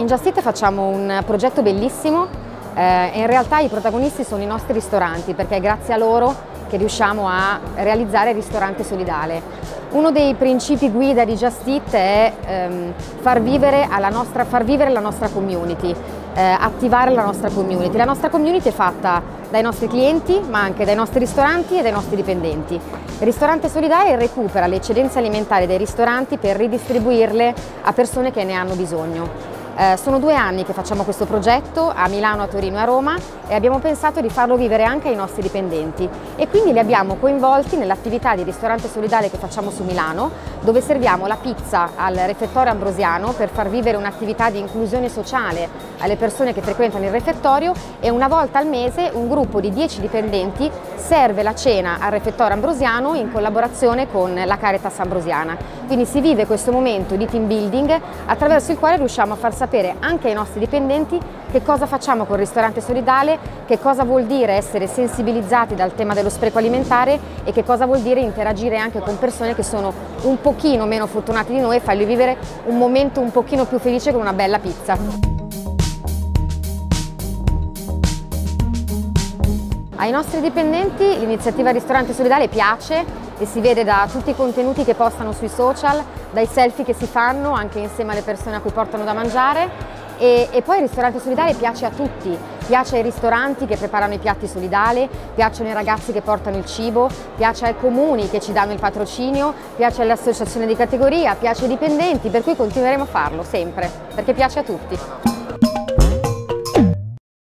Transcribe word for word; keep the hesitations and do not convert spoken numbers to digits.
Just Eat facciamo un progetto bellissimo eh, e in realtà i protagonisti sono i nostri ristoranti, perché è grazie a loro che riusciamo a realizzare il ristorante solidale. Uno dei principi guida di Just Eat è ehm, far, vivere alla nostra, far vivere la nostra community, eh, attivare la nostra community. La nostra community è fatta dai nostri clienti, ma anche dai nostri ristoranti e dai nostri dipendenti. Il ristorante solidale recupera le eccedenze alimentari dei ristoranti per ridistribuirle a persone che ne hanno bisogno. Eh, sono due anni che facciamo questo progetto a Milano, a Torino e a Roma e abbiamo pensato di farlo vivere anche ai nostri dipendenti e quindi li abbiamo coinvolti nell'attività di ristorante solidale che facciamo su Milano, dove serviamo la pizza al refettorio ambrosiano per far vivere un'attività di inclusione sociale alle persone che frequentano il refettorio, e una volta al mese un gruppo di dieci dipendenti serve la cena al refettorio ambrosiano in collaborazione con la Caritas ambrosiana. Quindi si vive questo momento di team building attraverso il quale riusciamo a far sapere anche ai nostri dipendenti che cosa facciamo col ristorante solidale, che cosa vuol dire essere sensibilizzati dal tema dello spreco alimentare e che cosa vuol dire interagire anche con persone che sono un pochino meno fortunate di noi e fargli vivere un momento un pochino più felice con una bella pizza. Ai nostri dipendenti l'iniziativa Ristorante Solidale piace e si vede da tutti i contenuti che postano sui social, dai selfie che si fanno anche insieme alle persone a cui portano da mangiare, e, e poi il Ristorante Solidale piace a tutti, piace ai ristoranti che preparano i piatti solidali, piacciono ai ragazzi che portano il cibo, piace ai comuni che ci danno il patrocinio, piace alle associazioni di categoria, piace ai dipendenti, per cui continueremo a farlo sempre, perché piace a tutti.